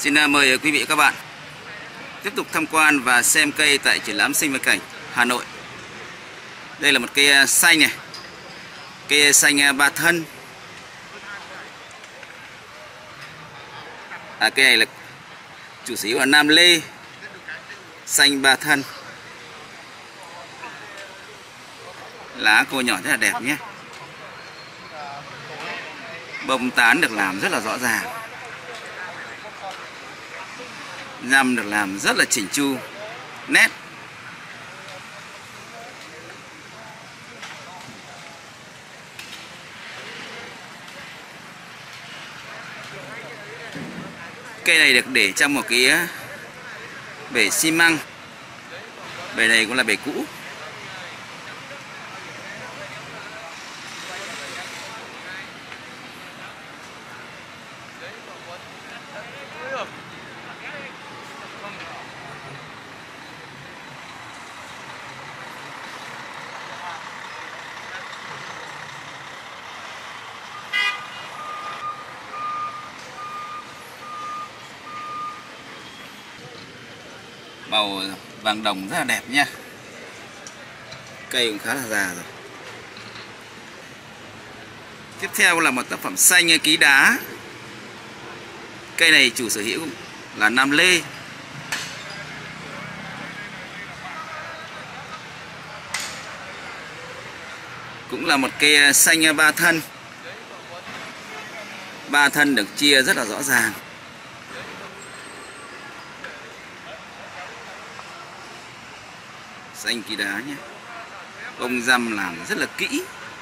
Xin mời quý vị và các bạn tiếp tục tham quan và xem cây tại triển lãm Sinh vật cảnh Hà Nội. Đây là một cây xanh này, cây xanh ba thân. Cây này là chủ sở hữu là Nam Lê, xanh ba thân. Lá cô nhỏ rất là đẹp nhé. Bông tán được làm rất là rõ ràng. Răm được làm rất là chỉnh chu, nét. Cây này được để trong một cái bể xi măng. Bể này cũng là bể cũ. Màu vàng đồng rất là đẹp nha. Cây cũng khá là già rồi. Tiếp theo là một tác phẩm xanh ký đá. Cây này chủ sở hữu là Nam Lê. Cũng là một cây xanh ba thân. Ba thân được chia rất là rõ ràng. Xanh ký đá nhé. Bông răm làm rất là kỹ.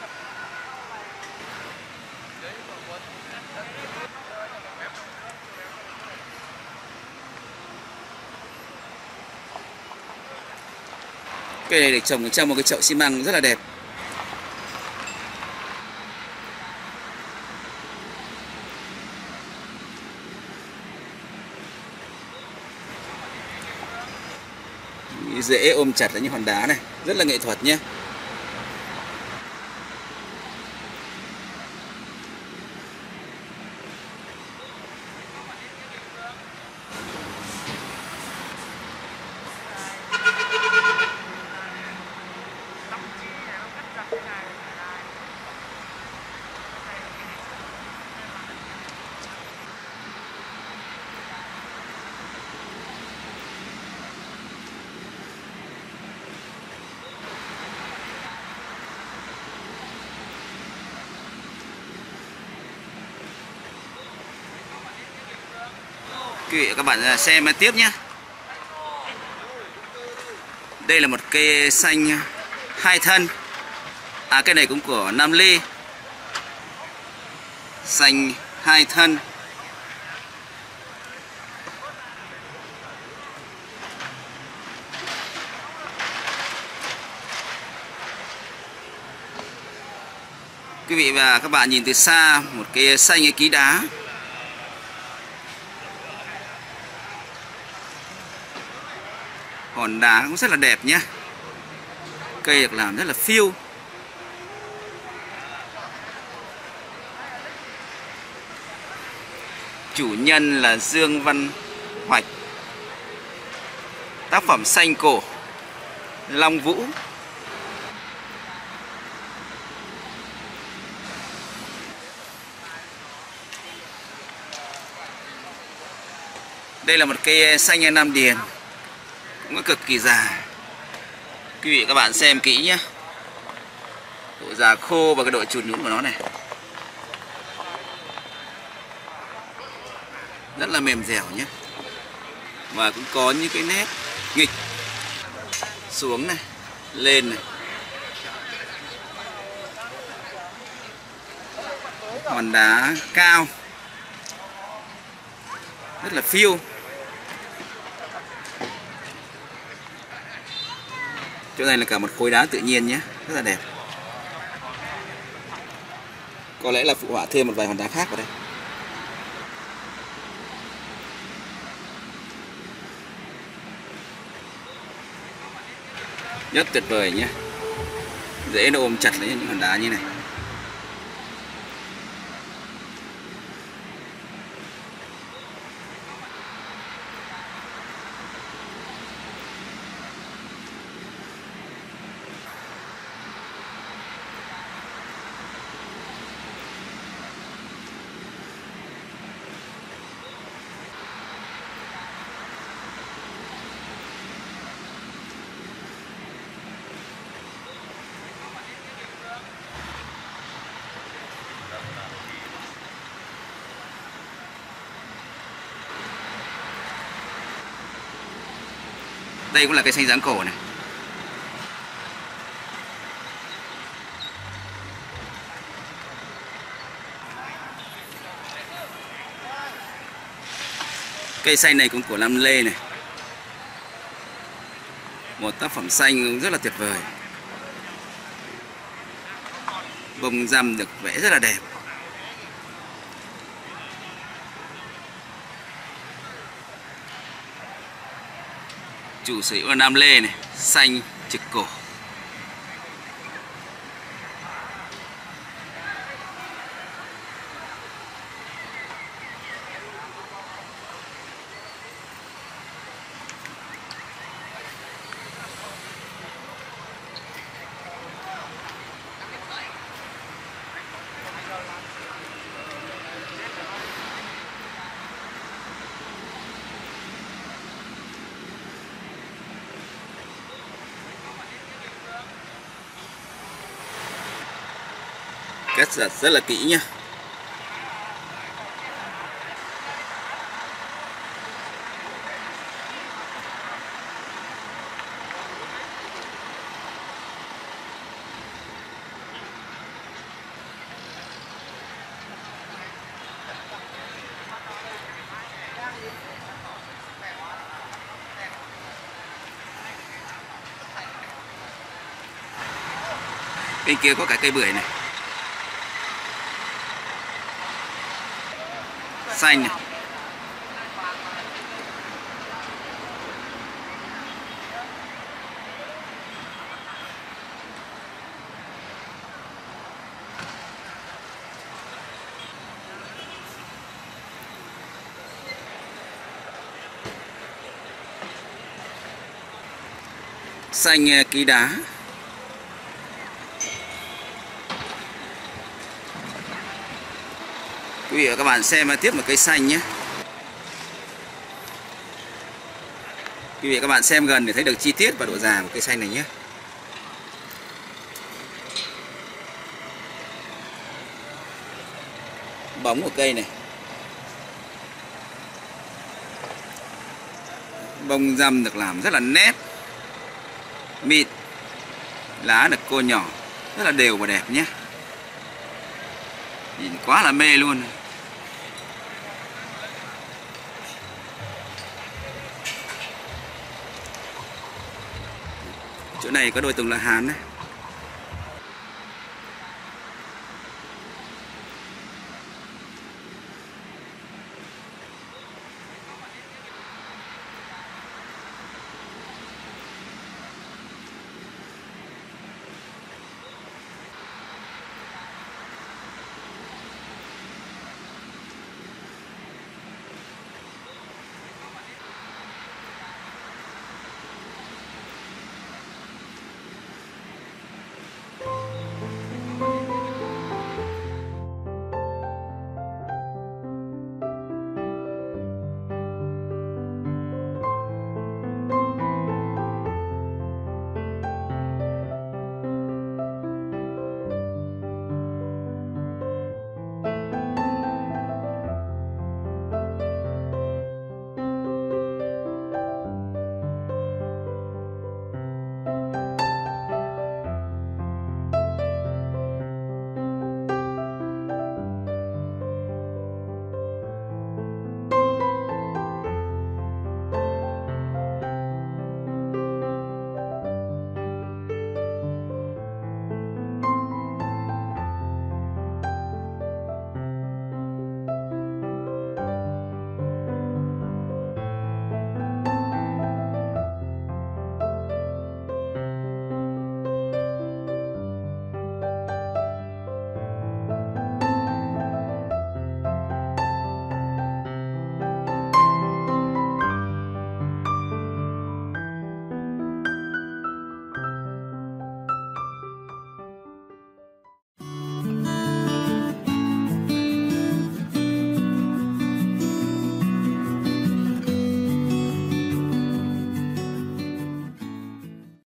Cây này được trồng trong một cái chậu xi măng rất là đẹp. Dễ ôm chặt là những hòn đá này, rất là nghệ thuật nhé. Quý vị và các bạn xem tiếp nhé. Đây là một cây xanh hai thân. Cây này cũng của Nam Lê. Xanh hai thân. Quý vị và các bạn nhìn từ xa một cây xanh ký đá. Hòn đá cũng rất là đẹp nhé. Cây được làm rất là phiêu. Chủ nhân là Dương Văn Hoạch. Tác phẩm xanh cổ Long Vũ. Đây là một cây xanh Nam Điền, cũng cực kỳ già. Quý vị các bạn xem kỹ nhé. Độ già khô và cái độ chùn nhũn của nó này rất là mềm dẻo nhé. Và cũng có những cái nét nghịch xuống này, lên này. Hòn đá cao, rất là phiêu. Chỗ này là cả một khối đá tự nhiên nhé, rất là đẹp. Có lẽ là phụ họa thêm một vài hòn đá khác vào đây. Rất tuyệt vời nhé. Dễ nó ôm chặt lấy những hòn đá như này. Đây cũng là cây xanh dáng cổ này. Cây xanh này cũng của Nam Lê này. Một tác phẩm xanh rất là tuyệt vời. Bông răm được vẽ rất là đẹp. Chủ sở hữu là Nam Lê này, xanh trực cổ. Cắt giật rất là kỹ nhá. Bên kia có cả cây bưởi này. Xanh này. Xanh ký đá. Quý vị và các bạn xem tiếp một cây xanh nhé. Quý vị và các bạn xem gần để thấy được chi tiết và độ già của cây xanh này nhé. Bóng của cây này. Bông răm được làm rất là nét, mịn. Lá được cô nhỏ, rất là đều và đẹp nhé. Nhìn quá là mê luôn. Chỗ này có đôi tùng la hán đấy.